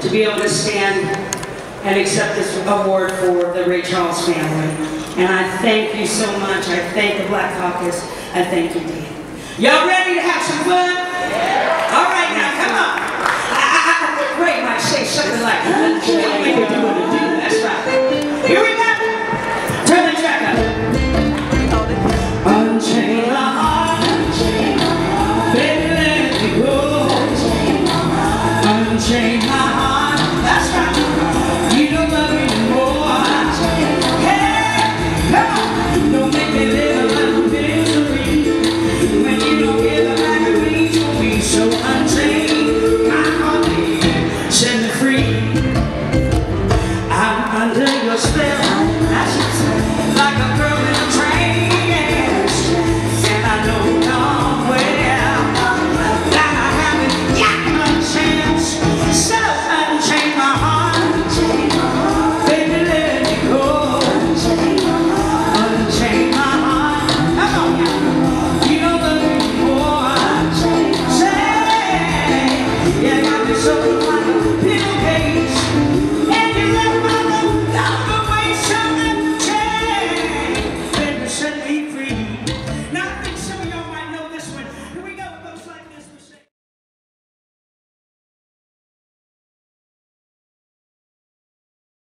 to be able to stand and accept this award for the Raye Charles family. And I thank you so much. I thank the Black Caucus. I thank you, Dee. Y'all ready to have some fun? Yeah. All right, now, come on. Ray might say something like,